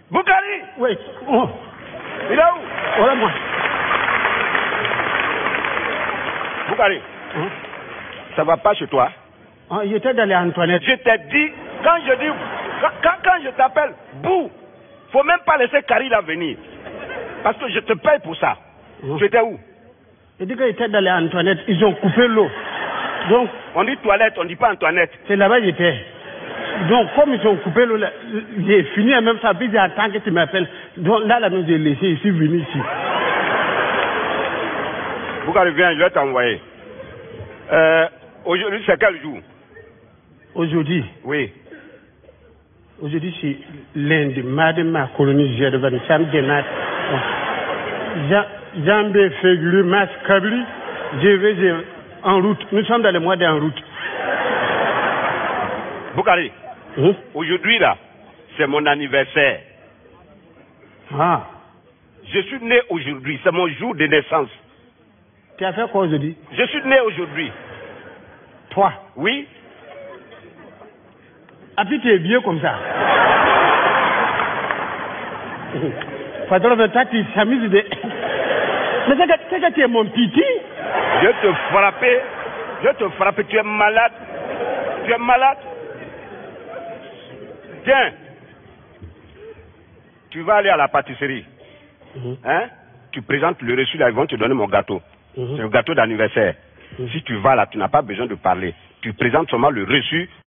Boukari! Oui. Oh. Il est où? Voilà moi. Boukari, ça va pas chez toi? Ah, il était dans les Antoinette. Je t'ai dit, quand je t'appelle, Bou, faut même pas laisser Kari là venir. Parce que je te paye pour ça. Tu étais où? Il dit qu'il était dans les Antoinette. Ils ont coupé l'eau. Donc, on dit toilette, on dit pas Antoinette. C'est là-bas qu'il était. Donc, comme ils ont coupé l'eau, j'ai fini et même ça, puis j'attends que tu m'appelles. Donc là, nous j'ai laissé, je suis venu ici. Boukari, viens, je vais t'envoyer. Aujourd'hui, c'est quel jour? Aujourd'hui? Oui. Aujourd'hui, c'est lundi, mardi, mercredi, jeudi, samedi, dimanche. Janvier, février, mars, avril, je vais en route. Nous sommes dans le mois d'en route. Boukari, aujourd'hui là, c'est mon anniversaire. Ah. Je suis né aujourd'hui, c'est mon jour de naissance. Tu as fait quoi aujourd'hui? Je suis né aujourd'hui. Toi? Oui. Ah puis tu es vieux comme ça. Patron, toi tu s'amuses de... Mais c'est que tu es mon petit. Je te frapper, tu es malade. Tu es malade. Tiens, tu vas aller à la pâtisserie. Hein? Tu présentes le reçu là, ils vont te donner mon gâteau. C'est un gâteau d'anniversaire. Si tu vas là, tu n'as pas besoin de parler. Tu présentes seulement le reçu.